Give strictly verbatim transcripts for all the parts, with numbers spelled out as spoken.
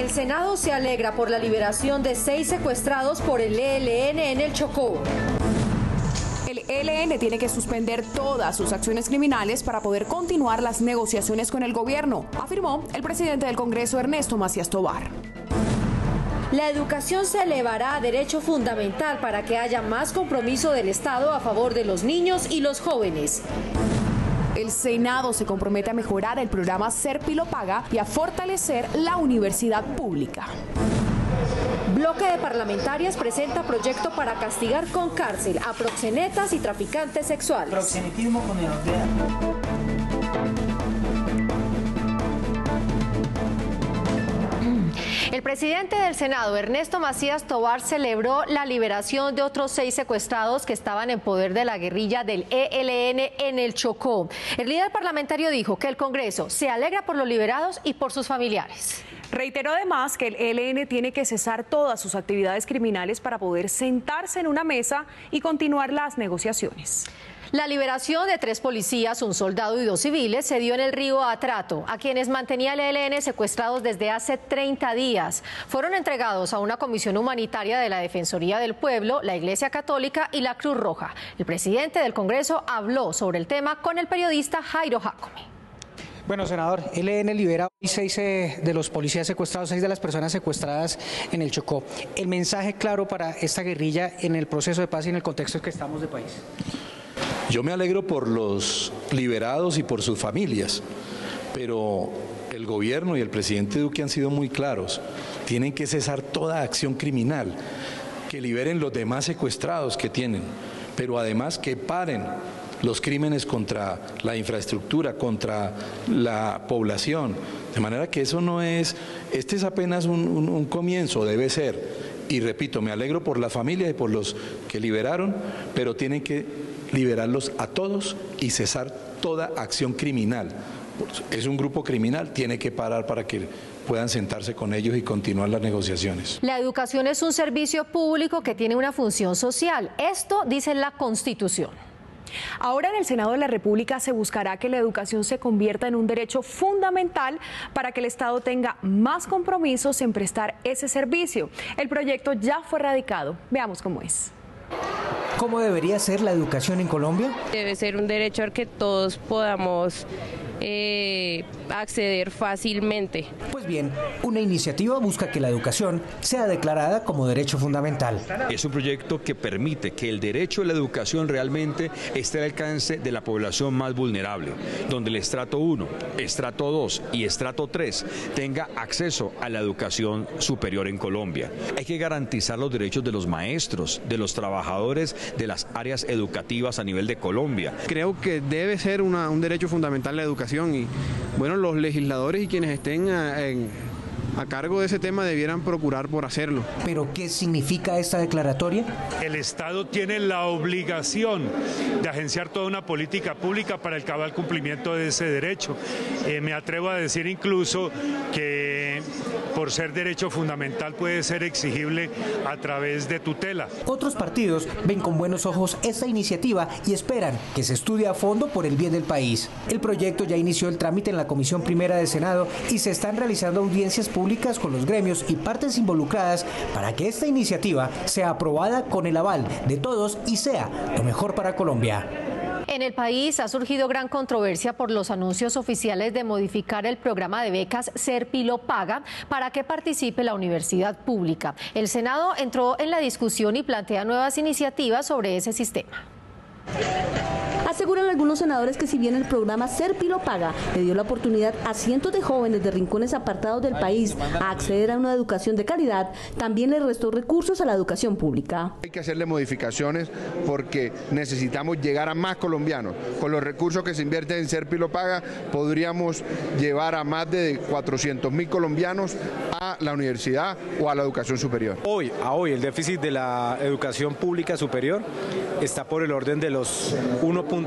El Senado se alegra por la liberación de seis secuestrados por el E L N en el Chocó. El E L N tiene que suspender todas sus acciones criminales para poder continuar las negociaciones con el gobierno, afirmó el presidente del Congreso, Ernesto Macías Tovar. La educación se elevará a derecho fundamental para que haya más compromiso del Estado a favor de los niños y los jóvenes. El Senado se compromete a mejorar el programa Serpi lo Paga y a fortalecer la universidad pública. Bloque de parlamentarias presenta proyecto para castigar con cárcel a proxenetas y traficantes sexuales. Proxenetismo con menor de edad. El presidente del Senado, Ernesto Macías Tovar, celebró la liberación de otros seis secuestrados que estaban en poder de la guerrilla del E L N en el Chocó. El líder parlamentario dijo que el Congreso se alegra por los liberados y por sus familiares. Reiteró además que el E L N tiene que cesar todas sus actividades criminales para poder sentarse en una mesa y continuar las negociaciones. La liberación de tres policías, un soldado y dos civiles se dio en el río Atrato, a quienes mantenía el E L N secuestrados desde hace treinta días. Fueron entregados a una comisión humanitaria de la Defensoría del Pueblo, la Iglesia Católica y la Cruz Roja. El presidente del Congreso habló sobre el tema con el periodista Jairo Jacome. Bueno, senador, el E L N libera hoy seis eh, de los policías secuestrados, seis de las personas secuestradas en el Chocó. El mensaje claro para esta guerrilla en el proceso de paz y en el contexto en que estamos de país. Yo me alegro por los liberados y por sus familias, pero el gobierno y el presidente Duque han sido muy claros. Tienen que cesar toda acción criminal, que liberen los demás secuestrados que tienen, pero además que paren los crímenes contra la infraestructura, contra la población. De manera que eso no es, este es apenas un, un, un comienzo, debe ser. Y repito, me alegro por la familia y por los que liberaron, pero tienen que liberarlos a todos y cesar toda acción criminal. Es un grupo criminal, tiene que parar para que puedan sentarse con ellos y continuar las negociaciones. La educación es un servicio público que tiene una función social. Esto dice la Constitución. Ahora en el Senado de la República se buscará que la educación se convierta en un derecho fundamental para que el Estado tenga más compromisos en prestar ese servicio. El proyecto ya fue radicado. Veamos cómo es. ¿Cómo debería ser la educación en Colombia? Debe ser un derecho al que todos podamos eh, acceder fácilmente. Pues bien, una iniciativa busca que la educación sea declarada como derecho fundamental. Es un proyecto que permite que el derecho a la educación realmente esté al alcance de la población más vulnerable, donde el estrato uno, estrato dos y estrato tres tenga acceso a la educación superior en Colombia. Hay que garantizar los derechos de los maestros, de los trabajadores de las áreas educativas a nivel de Colombia. Creo que debe ser una, un derecho fundamental la educación y bueno, los legisladores y quienes estén a, en, a cargo de ese tema debieran procurar por hacerlo. ¿Pero qué significa esta declaratoria? El Estado tiene la obligación de agenciar toda una política pública para el cabal cumplimiento de ese derecho. Eh, me atrevo a decir incluso que por ser derecho fundamental puede ser exigible a través de tutela. Otros partidos ven con buenos ojos esta iniciativa y esperan que se estudie a fondo por el bien del país. El proyecto ya inició el trámite en la Comisión Primera del Senado y se están realizando audiencias públicas con los gremios y partes involucradas para que esta iniciativa sea aprobada con el aval de todos y sea lo mejor para Colombia. En el país ha surgido gran controversia por los anuncios oficiales de modificar el programa de becas Serpi lo Paga para que participe la universidad pública. El Senado entró en la discusión y plantea nuevas iniciativas sobre ese sistema. Aseguran algunos senadores que si bien el programa Serpi lo Paga le dio la oportunidad a cientos de jóvenes de rincones apartados del país a acceder a una educación de calidad, también le restó recursos a la educación pública. Hay que hacerle modificaciones porque necesitamos llegar a más colombianos. Con los recursos que se invierten en Serpi lo Paga podríamos llevar a más de cuatrocientos mil colombianos a la universidad o a la educación superior. Hoy, a hoy, el déficit de la educación pública superior está por el orden de los uno punto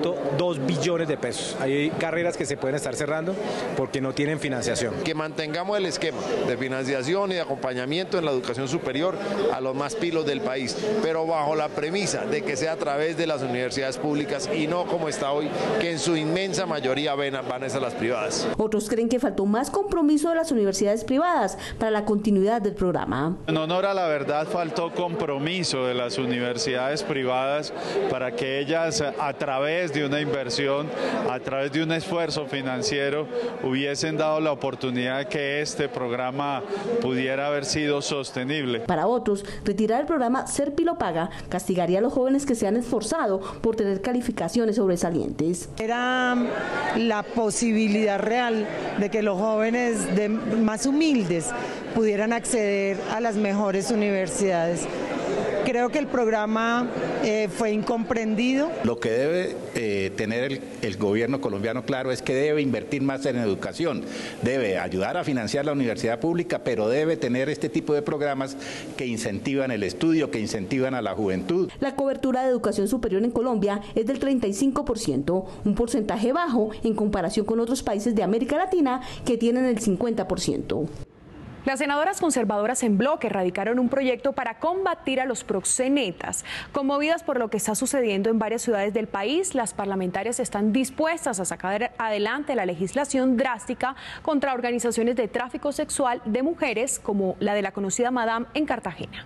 punto dos billones de pesos. Hay carreras que se pueden estar cerrando porque no tienen financiación. Que mantengamos el esquema de financiación y de acompañamiento en la educación superior a los más pilos del país, pero bajo la premisa de que sea a través de las universidades públicas y no como está hoy, que en su inmensa mayoría van a las privadas. Otros creen que faltó más compromiso de las universidades privadas para la continuidad del programa. En honor a la verdad, faltó compromiso de las universidades privadas para que ellas, a través de una inversión, a través de un esfuerzo financiero, hubiesen dado la oportunidad de que este programa pudiera haber sido sostenible. Para otros, retirar el programa Ser Pilo Paga castigaría a los jóvenes que se han esforzado por tener calificaciones sobresalientes. Era la posibilidad real de que los jóvenes de más humildes pudieran acceder a las mejores universidades. Creo que el programa eh, fue incomprendido. Lo que debe eh, tener el, el gobierno colombiano claro es que debe invertir más en educación, debe ayudar a financiar la universidad pública, pero debe tener este tipo de programas que incentivan el estudio, que incentivan a la juventud. La cobertura de educación superior en Colombia es del treinta y cinco por ciento, un porcentaje bajo en comparación con otros países de América Latina que tienen el cincuenta por ciento. Las senadoras conservadoras en bloque radicaron un proyecto para combatir a los proxenetas. Conmovidas por lo que está sucediendo en varias ciudades del país, las parlamentarias están dispuestas a sacar adelante la legislación drástica contra organizaciones de tráfico sexual de mujeres, como la de la conocida Madame en Cartagena.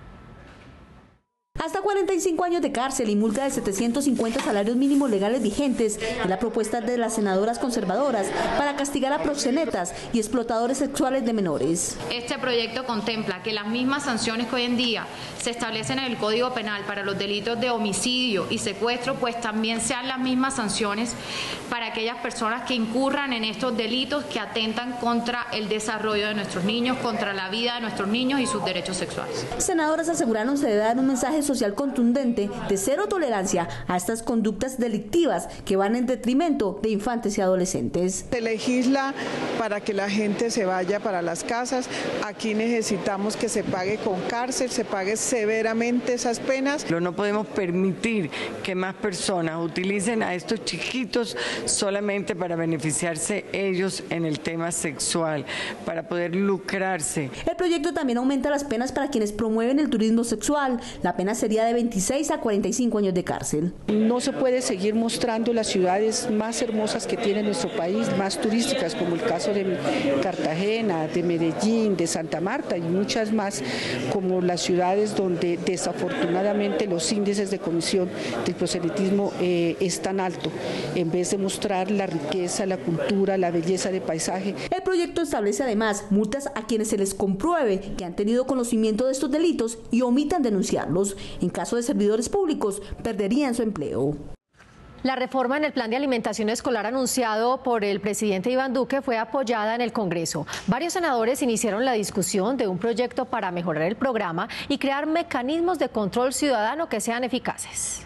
Hasta cuarenta y cinco años de cárcel y multa de setecientos cincuenta salarios mínimos legales vigentes es la propuesta de las senadoras conservadoras para castigar a proxenetas y explotadores sexuales de menores. Este proyecto contempla que las mismas sanciones que hoy en día se establecen en el Código Penal para los delitos de homicidio y secuestro, pues también sean las mismas sanciones para aquellas personas que incurran en estos delitos que atentan contra el desarrollo de nuestros niños, contra la vida de nuestros niños y sus derechos sexuales. Senadoras aseguraron se debe dar un mensaje social contundente de cero tolerancia a estas conductas delictivas que van en detrimento de infantes y adolescentes. Se legisla para que la gente se vaya para las casas. Aquí necesitamos que se pague con cárcel, se pague severamente esas penas. Pero no podemos permitir que más personas utilicen a estos chiquitos solamente para beneficiarse ellos en el tema sexual, para poder lucrarse. El proyecto también aumenta las penas para quienes promueven el turismo sexual. La pena sería de veintiséis a cuarenta y cinco años de cárcel. No se puede seguir mostrando las ciudades más hermosas que tiene nuestro país, más turísticas, como el caso de Cartagena, de Medellín, de Santa Marta y muchas más, como las ciudades donde desafortunadamente los índices de comisión del proselitismo eh, es tan alto, en vez de mostrar la riqueza, la cultura, la belleza de paisaje. El proyecto establece además multas a quienes se les compruebe que han tenido conocimiento de estos delitos y omitan denunciarlos. En caso de servidores públicos, perderían su empleo. La reforma en el plan de alimentación escolar anunciado por el presidente Iván Duque fue apoyada en el Congreso. Varios senadores iniciaron la discusión de un proyecto para mejorar el programa y crear mecanismos de control ciudadano que sean eficaces.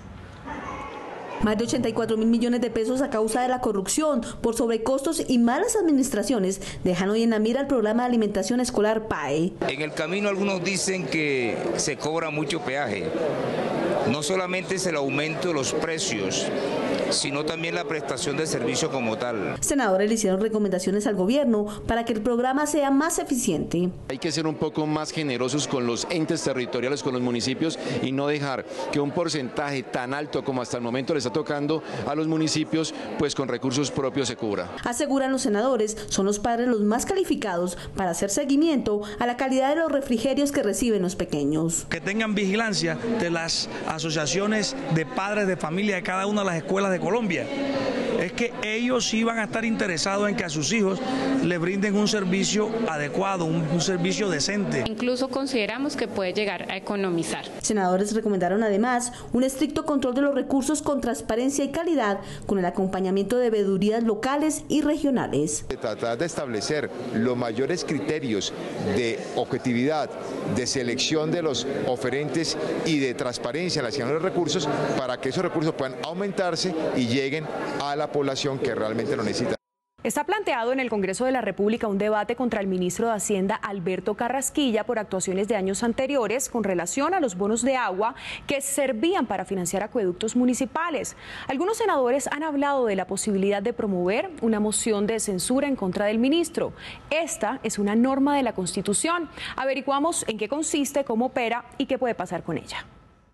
Más de ochenta y cuatro mil millones de pesos a causa de la corrupción por sobrecostos y malas administraciones dejan hoy en la mira el programa de alimentación escolar P A E. En el camino algunos dicen que se cobra mucho peaje. No solamente es el aumento de los precios, sino también la prestación de servicio como tal. Senadores le hicieron recomendaciones al gobierno para que el programa sea más eficiente. Hay que ser un poco más generosos con los entes territoriales, con los municipios y no dejar que un porcentaje tan alto como hasta el momento le está tocando a los municipios, pues con recursos propios se cubra. Aseguran los senadores, son los padres los más calificados para hacer seguimiento a la calidad de los refrigerios que reciben los pequeños. Que tengan vigilancia de las asociaciones de padres de familia de cada una de las escuelas de Colombia. Es que ellos sí van a estar interesados en que a sus hijos le brinden un servicio adecuado, un, un servicio decente. Incluso consideramos que puede llegar a economizar. Senadores recomendaron además un estricto control de los recursos con transparencia y calidad, con el acompañamiento de veedurías locales y regionales. Tratar de establecer los mayores criterios de objetividad, de selección de los oferentes y de transparencia en la asignación de los recursos para que esos recursos puedan aumentarse y lleguen a la población que realmente lo necesita. Está planteado en el Congreso de la República un debate contra el ministro de Hacienda, Alberto Carrasquilla, por actuaciones de años anteriores con relación a los bonos de agua que servían para financiar acueductos municipales. Algunos senadores han hablado de la posibilidad de promover una moción de censura en contra del ministro. Esta es una norma de la Constitución. Averiguamos en qué consiste, cómo opera y qué puede pasar con ella.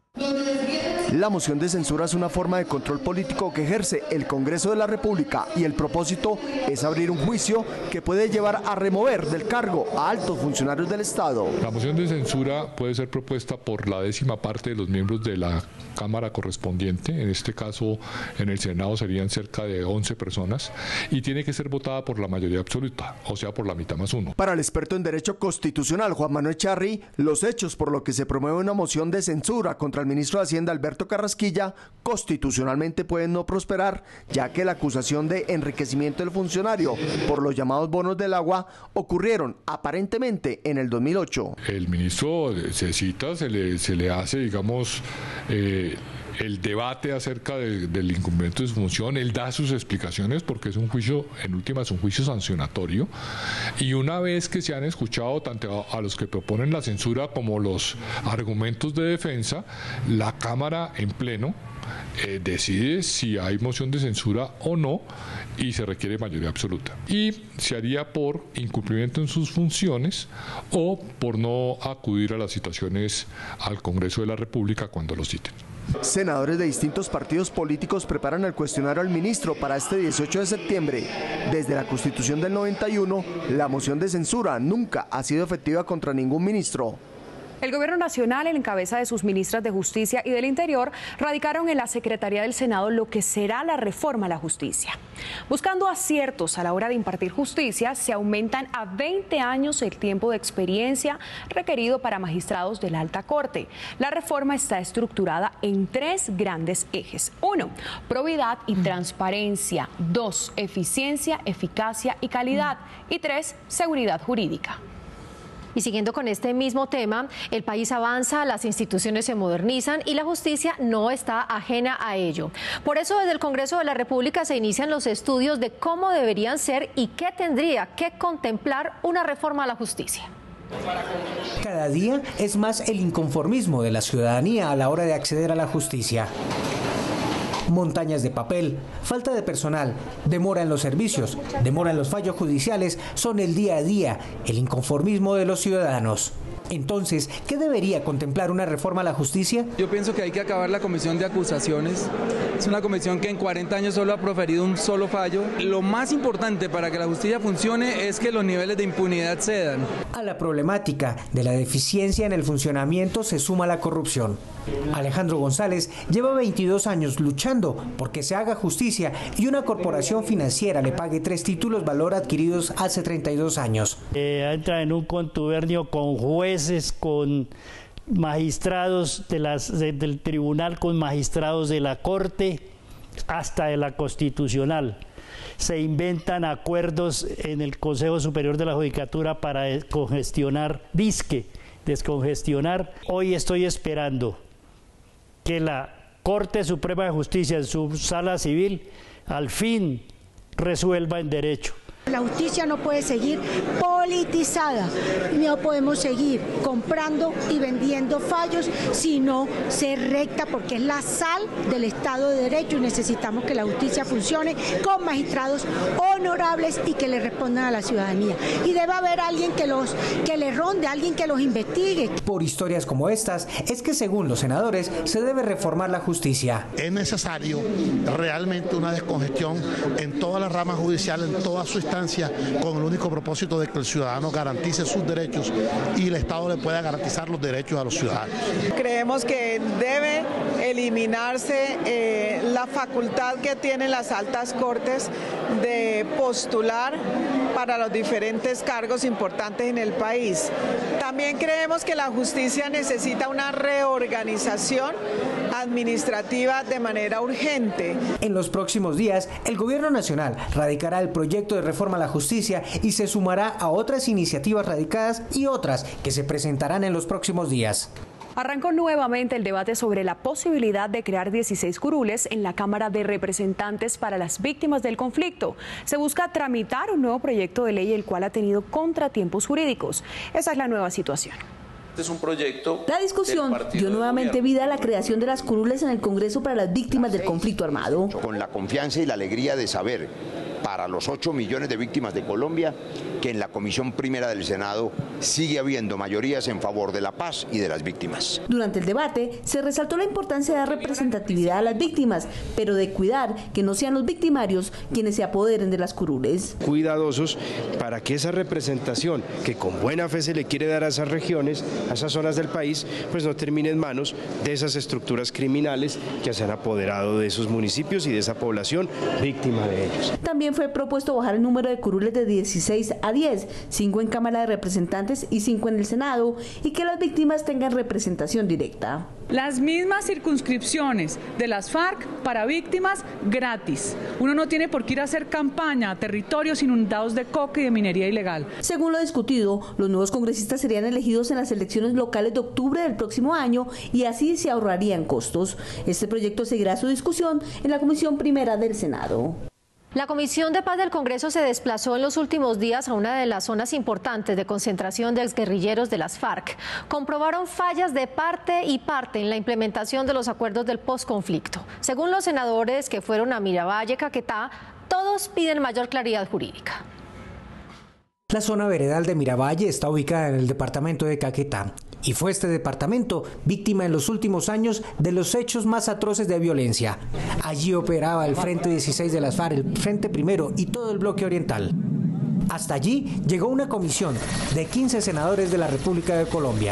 La moción de censura es una forma de control político que ejerce el Congreso de la República y el propósito es abrir un juicio que puede llevar a remover del cargo a altos funcionarios del Estado. La moción de censura puede ser propuesta por la décima parte de los miembros de la Cámara correspondiente, en este caso en el Senado serían cerca de once personas, y tiene que ser votada por la mayoría absoluta, o sea por la mitad más uno. Para el experto en Derecho Constitucional Juan Manuel Charri, los hechos por los que se promueve una moción de censura contra el ministro de Hacienda Alberto Carrasquilla constitucionalmente pueden no prosperar, ya que la acusación de enriquecimiento del funcionario por los llamados bonos del agua ocurrieron aparentemente en el dos mil ocho. El ministro se cita, se le, se le hace, digamos, eh, el debate acerca de, del incumplimiento de su función, él da sus explicaciones porque es un juicio, en última es un juicio sancionatorio, y una vez que se han escuchado tanto a, a los que proponen la censura como los argumentos de defensa, la Cámara en pleno eh, decide si hay moción de censura o no y se requiere mayoría absoluta. Y se haría por incumplimiento en sus funciones o por no acudir a las citaciones al Congreso de la República cuando lo citen. Senadores de distintos partidos políticos preparan el cuestionario al ministro para este dieciocho de septiembre. Desde la Constitución del noventa y uno, la moción de censura nunca ha sido efectiva contra ningún ministro. El Gobierno Nacional, en cabeza de sus ministras de Justicia y del Interior, radicaron en la Secretaría del Senado lo que será la reforma a la justicia. Buscando aciertos a la hora de impartir justicia, se aumentan a veinte años el tiempo de experiencia requerido para magistrados de la Alta Corte. La reforma está estructurada en tres grandes ejes. Uno, probidad y transparencia. Dos, eficiencia, eficacia y calidad. Y tres, seguridad jurídica. Y siguiendo con este mismo tema, el país avanza, las instituciones se modernizan y la justicia no está ajena a ello. Por eso, desde el Congreso de la República se inician los estudios de cómo deberían ser y qué tendría que contemplar una reforma a la justicia. Cada día es más el inconformismo de la ciudadanía a la hora de acceder a la justicia. Montañas de papel, falta de personal, demora en los servicios, demora en los fallos judiciales son el día a día, el inconformismo de los ciudadanos. Entonces, ¿qué debería contemplar una reforma a la justicia? Yo pienso que hay que acabar la comisión de acusaciones. Es una comisión que en cuarenta años solo ha proferido un solo fallo. Lo más importante para que la justicia funcione es que los niveles de impunidad cedan. A la problemática de la deficiencia en el funcionamiento se suma la corrupción. Alejandro González lleva veintidós años luchando porque se haga justicia y una corporación financiera le pague tres títulos valor adquiridos hace treinta y dos años. Eh, entra en un contubernio con jueces, con magistrados de las, de, del tribunal, con magistrados de la Corte, hasta de la Constitucional. Se inventan acuerdos en el Consejo Superior de la Judicatura para descongestionar, disque, descongestionar. Hoy estoy esperando que la Corte Suprema de Justicia en su sala civil al fin resuelva en derecho. La justicia no puede seguir politizada, no podemos seguir comprando y vendiendo fallos, sino ser recta porque es la sal del Estado de Derecho y necesitamos que la justicia funcione con magistrados honorables y que le respondan a la ciudadanía. Y debe haber alguien que, los, que le ronde, alguien que los investigue. Por historias como estas, es que según los senadores se debe reformar la justicia. Es necesario realmente una descongestión en todas las ramas judiciales, en toda su instancia, con el único propósito de que el ciudadano garantice sus derechos y el Estado le pueda garantizar los derechos a los ciudadanos. Creemos que debe eliminarse eh, la facultad que tienen las altas cortes de postular para los diferentes cargos importantes en el país. También creemos que la justicia necesita una reorganización administrativa de manera urgente. En los próximos días, el Gobierno Nacional radicará el proyecto de reforma a la justicia y se sumará a otras iniciativas radicadas y otras que se presentarán en los próximos días. Arrancó nuevamente el debate sobre la posibilidad de crear dieciséis curules en la Cámara de Representantes para las víctimas del conflicto. Se busca tramitar un nuevo proyecto de ley el cual ha tenido contratiempos jurídicos. Esa es la nueva situación. Es un proyecto. La discusión dio nuevamente vida a la creación de las curules en el Congreso para las víctimas del conflicto armado. Con la confianza y la alegría de saber, para los ocho millones de víctimas de Colombia, que en la Comisión Primera del Senado sigue habiendo mayorías en favor de la paz y de las víctimas. Durante el debate se resaltó la importancia de dar representatividad a las víctimas, pero de cuidar que no sean los victimarios quienes se apoderen de las curules. Cuidadosos para que esa representación que con buena fe se le quiere dar a esas regiones, a esas zonas del país, pues no termine en manos de esas estructuras criminales que se han apoderado de esos municipios y de esa población víctima de ellos. También fue propuesto bajar el número de curules de dieciséis a diez, cinco en Cámara de Representantes y cinco en el Senado, y que las víctimas tengan representación directa. Las mismas circunscripciones de las FARC para víctimas gratis. Uno no tiene por qué ir a hacer campaña a territorios inundados de coca y de minería ilegal. Según lo discutido, los nuevos congresistas serían elegidos en las elecciones locales de octubre del próximo año y así se ahorrarían costos. Este proyecto seguirá su discusión en la Comisión Primera del Senado. La Comisión de Paz del Congreso se desplazó en los últimos días a una de las zonas importantes de concentración de exguerrilleros de las FARC. Comprobaron fallas de parte y parte en la implementación de los acuerdos del posconflicto. Según los senadores que fueron a Miravalle, Caquetá, todos piden mayor claridad jurídica. La zona veredal de Miravalle está ubicada en el departamento de Caquetá y fue este departamento víctima en los últimos años de los hechos más atroces de violencia. Allí operaba el Frente dieciséis de las FARC, el Frente Primero y todo el bloque oriental. Hasta allí llegó una comisión de quince senadores de la República de Colombia.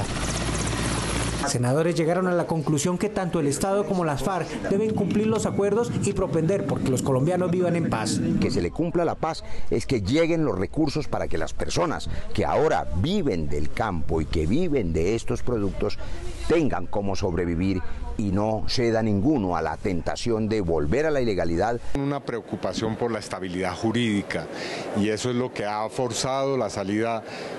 Senadores llegaron a la conclusión que tanto el Estado como las FARC deben cumplir los acuerdos y propender porque los colombianos vivan en paz. Que se le cumpla la paz es que lleguen los recursos para que las personas que ahora viven del campo y que viven de estos productos tengan cómo sobrevivir y no ceda ninguno a la tentación de volver a la ilegalidad. Una preocupación por la estabilidad jurídica y eso es lo que ha forzado la salida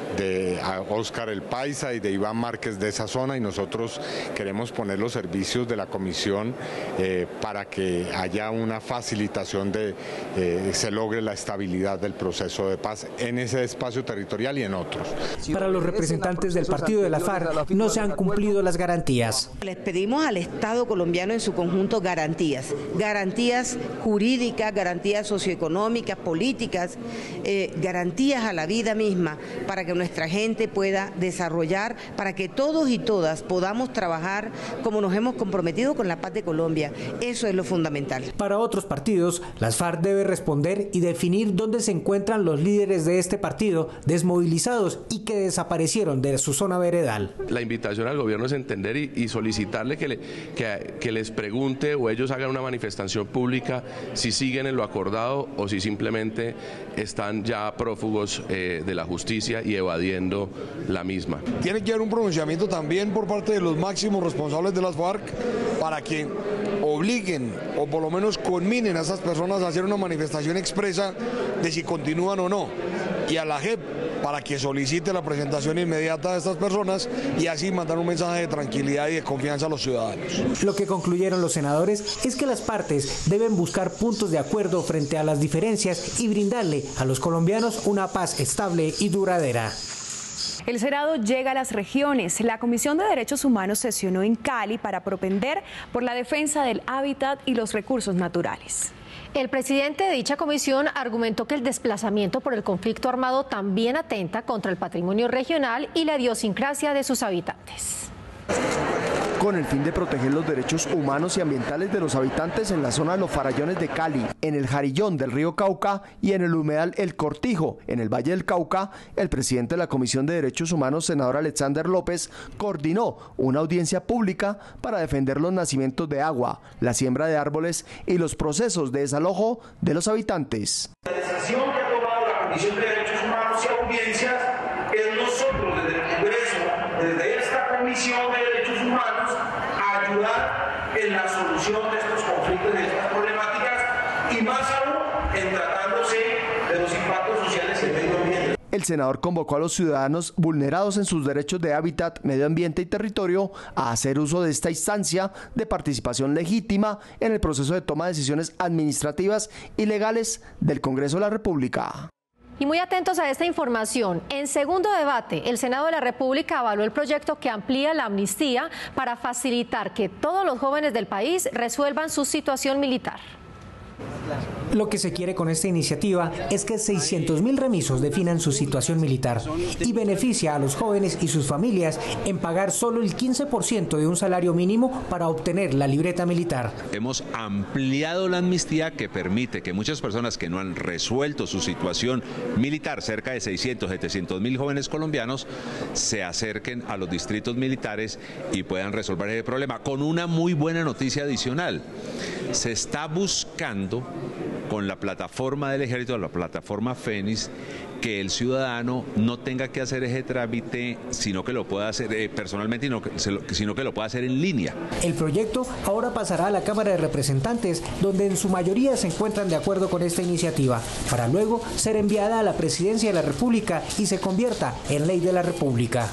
de Óscar El Paisa y de Iván Márquez de esa zona, y nosotros queremos poner los servicios de la comisión eh, para que haya una facilitación de eh, se logre la estabilidad del proceso de paz en ese espacio territorial y en otros. Para los representantes del partido de la FARC no se han cumplido las garantías. Les pedimos al Estado colombiano en su conjunto garantías, garantías jurídicas, garantías socioeconómicas, políticas, eh, garantías a la vida misma para que nuestra gente pueda desarrollar, para que todos y todas podamos trabajar como nos hemos comprometido con la paz de Colombia. Eso es lo fundamental. Para otros partidos, las FARC debe responder y definir dónde se encuentran los líderes de este partido desmovilizados y que desaparecieron de su zona veredal. La invitación al gobierno es entender y, y solicitarle que, le, que, que les pregunte o ellos hagan una manifestación pública si siguen en lo acordado o si simplemente están ya prófugos eh, de la justicia y evadiendo la misma. Tiene que haber un pronunciamiento también por parte de los máximos responsables de las FARC para que obliguen o por lo menos conminen a esas personas a hacer una manifestación expresa de si continúan o no, y a la J E P para que solicite la presentación inmediata de estas personas y así mandar un mensaje de tranquilidad y de confianza a los ciudadanos. Lo que concluyeron los senadores es que las partes deben buscar puntos de acuerdo frente a las diferencias y brindarle a los colombianos una paz estable y duradera. El Senado llega a las regiones. La Comisión de Derechos Humanos sesionó en Cali para propender por la defensa del hábitat y los recursos naturales. El presidente de dicha comisión argumentó que el desplazamiento por el conflicto armado también atenta contra el patrimonio regional y la idiosincrasia de sus habitantes. Con el fin de proteger los derechos humanos y ambientales de los habitantes en la zona de los Farallones de Cali, en el Jarillón del río Cauca y en el humedal El Cortijo, en el Valle del Cauca, el presidente de la Comisión de Derechos Humanos, senador Alexander López, coordinó una audiencia pública para defender los nacimientos de agua, la siembra de árboles y los procesos de desalojo de los habitantes. La decisión que ha tomado la Comisión de Derechos Humanos y Audiencias es nosotros desde el Congreso, desde esta Comisión de Derechos Humanos, a ayudar en la solución de estos conflictos y de estas problemáticas, y más aún en tratándose de los impactos sociales y el medio ambiente. El senador convocó a los ciudadanos vulnerados en sus derechos de hábitat, medio ambiente y territorio a hacer uso de esta instancia de participación legítima en el proceso de toma de decisiones administrativas y legales del Congreso de la República. Y muy atentos a esta información. En segundo debate, el Senado de la República avaló el proyecto que amplía la amnistía para facilitar que todos los jóvenes del país resuelvan su situación militar. Lo que se quiere con esta iniciativa es que seiscientos mil remisos definan su situación militar y beneficia a los jóvenes y sus familias en pagar solo el quince por ciento de un salario mínimo para obtener la libreta militar. Hemos ampliado la amnistía que permite que muchas personas que no han resuelto su situación militar, cerca de seiscientos, setecientos mil jóvenes colombianos, se acerquen a los distritos militares y puedan resolver ese problema. Con una muy buena noticia adicional, se está buscando con la plataforma del Ejército, la plataforma Fénix, que el ciudadano no tenga que hacer ese trámite, sino que lo pueda hacer eh, personalmente, sino que, sino que lo pueda hacer en línea. El proyecto ahora pasará a la Cámara de Representantes, donde en su mayoría se encuentran de acuerdo con esta iniciativa, para luego ser enviada a la Presidencia de la República y se convierta en ley de la República.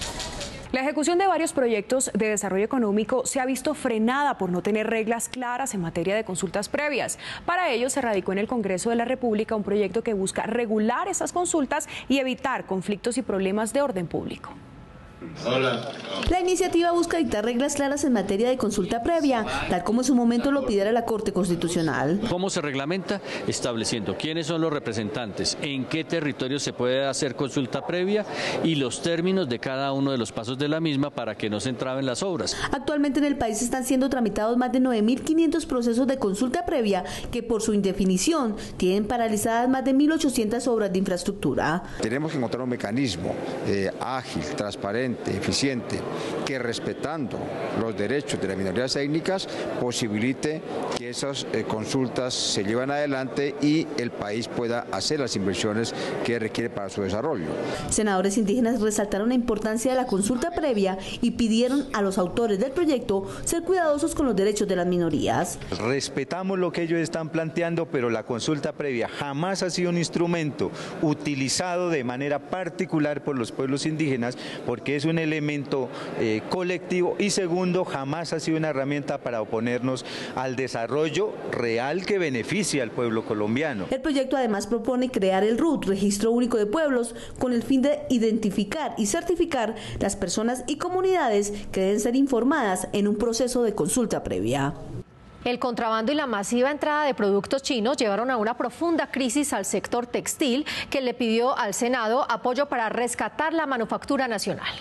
La ejecución de varios proyectos de desarrollo económico se ha visto frenada por no tener reglas claras en materia de consultas previas. Para ello se radicó en el Congreso de la República un proyecto que busca regular esas consultas y evitar conflictos y problemas de orden público. Hola. La iniciativa busca dictar reglas claras en materia de consulta previa, tal como en su momento lo pidiera la Corte Constitucional. ¿Cómo se reglamenta? Estableciendo quiénes son los representantes, en qué territorio se puede hacer consulta previa y los términos de cada uno de los pasos de la misma para que no se entraben las obras. Actualmente en el país están siendo tramitados más de nueve mil quinientos procesos de consulta previa que por su indefinición tienen paralizadas más de mil ochocientas obras de infraestructura. Tenemos que encontrar un mecanismo eh, ágil, transparente, eficiente, que respetando los derechos de las minorías étnicas posibilite que esas eh, consultas se lleven adelante y el país pueda hacer las inversiones que requiere para su desarrollo. Senadores indígenas resaltaron la importancia de la consulta previa y pidieron a los autores del proyecto ser cuidadosos con los derechos de las minorías. Respetamos lo que ellos están planteando, pero la consulta previa jamás ha sido un instrumento utilizado de manera particular por los pueblos indígenas porque es un elemento eh, colectivo y segundo, jamás ha sido una herramienta para oponernos al desarrollo real que beneficia al pueblo colombiano. El proyecto además propone crear el R U T, Registro Único de Pueblos, con el fin de identificar y certificar las personas y comunidades que deben ser informadas en un proceso de consulta previa. El contrabando y la masiva entrada de productos chinos llevaron a una profunda crisis al sector textil, que le pidió al Senado apoyo para rescatar la manufactura nacional.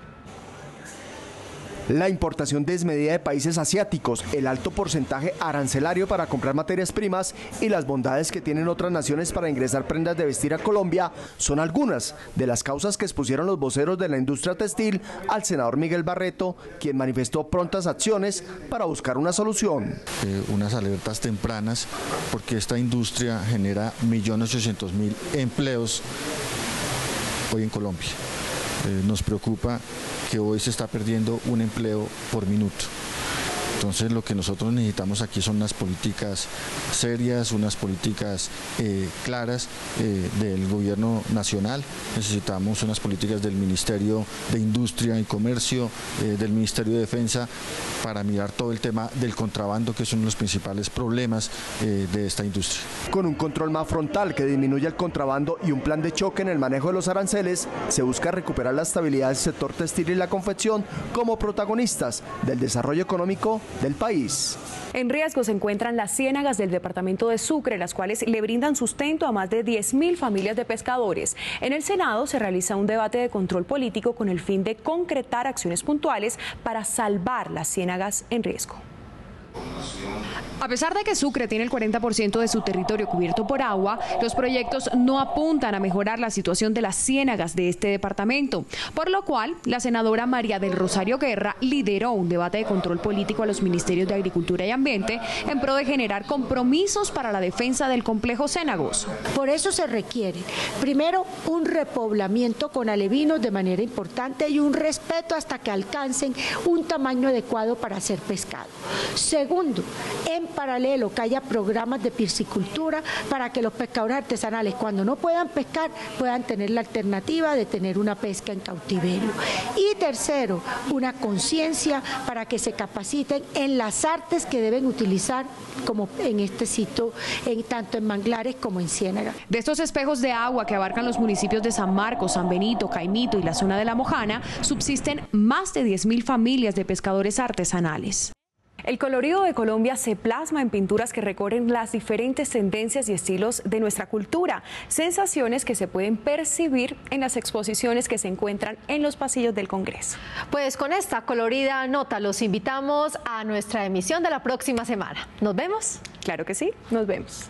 La importación desmedida de países asiáticos, el alto porcentaje arancelario para comprar materias primas y las bondades que tienen otras naciones para ingresar prendas de vestir a Colombia son algunas de las causas que expusieron los voceros de la industria textil al senador Miguel Barreto, quien manifestó prontas acciones para buscar una solución. Eh, unas alertas tempranas, porque esta industria genera un millón ochocientos mil empleos hoy en Colombia. Eh, nos preocupa que hoy se está perdiendo un empleo por minuto. Entonces lo que nosotros necesitamos aquí son unas políticas serias, unas políticas eh, claras eh, del gobierno nacional. Necesitamos unas políticas del Ministerio de Industria y Comercio, eh, del Ministerio de Defensa, para mirar todo el tema del contrabando, que es uno de los principales problemas eh, de esta industria. Con un control más frontal que disminuya el contrabando y un plan de choque en el manejo de los aranceles, se busca recuperar la estabilidad del sector textil y la confección como protagonistas del desarrollo económico del país. En riesgo se encuentran las ciénagas del departamento de Sucre, las cuales le brindan sustento a más de diez mil familias de pescadores. En el Senado se realiza un debate de control político con el fin de concretar acciones puntuales para salvar las ciénagas en riesgo. A pesar de que Sucre tiene el cuarenta por ciento de su territorio cubierto por agua, los proyectos no apuntan a mejorar la situación de las ciénagas de este departamento, por lo cual la senadora María del Rosario Guerra lideró un debate de control político a los ministerios de Agricultura y Ambiente en pro de generar compromisos para la defensa del complejo cenagoso. Por eso se requiere, primero, un repoblamiento con alevinos de manera importante y un respeto hasta que alcancen un tamaño adecuado para ser pescado. Segundo, Segundo, en paralelo que haya programas de piscicultura para que los pescadores artesanales, cuando no puedan pescar, puedan tener la alternativa de tener una pesca en cautiverio. Y tercero, una conciencia para que se capaciten en las artes que deben utilizar, como en este sitio, en, tanto en manglares como en ciénaga. De estos espejos de agua que abarcan los municipios de San Marcos, San Benito, Caimito y la zona de La Mojana, subsisten más de diez mil familias de pescadores artesanales. El colorido de Colombia se plasma en pinturas que recorren las diferentes tendencias y estilos de nuestra cultura, sensaciones que se pueden percibir en las exposiciones que se encuentran en los pasillos del Congreso. Pues con esta colorida nota los invitamos a nuestra emisión de la próxima semana. ¿Nos vemos? Claro que sí, nos vemos.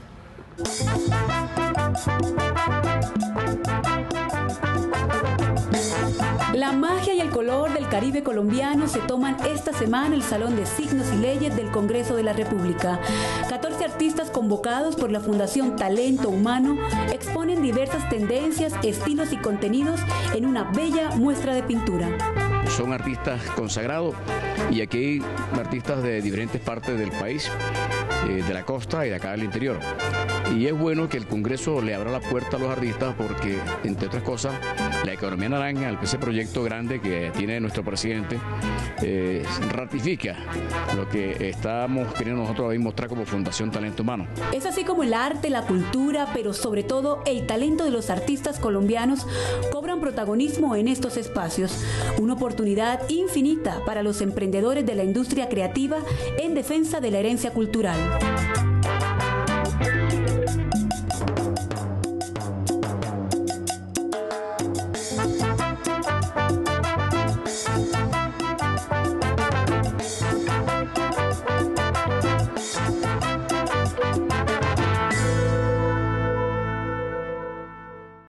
La magia y el color del Caribe colombiano se toman esta semana en el Salón de Signos y Leyes del Congreso de la República. catorce artistas convocados por la Fundación Talento Humano exponen diversas tendencias, estilos y contenidos en una bella muestra de pintura. Son artistas consagrados y aquí hay artistas de diferentes partes del país, eh, de la costa y de acá del interior. Y es bueno que el Congreso le abra la puerta a los artistas porque, entre otras cosas, la economía naranja, ese proyecto grande que tiene nuestro presidente, eh, ratifica lo que estamos queriendo nosotros hoy mostrar como Fundación Talento Humano. Es así como el arte, la cultura, pero sobre todo el talento de los artistas colombianos cobran protagonismo en estos espacios. Una oportunidad infinita para los emprendedores de la industria creativa en defensa de la herencia cultural.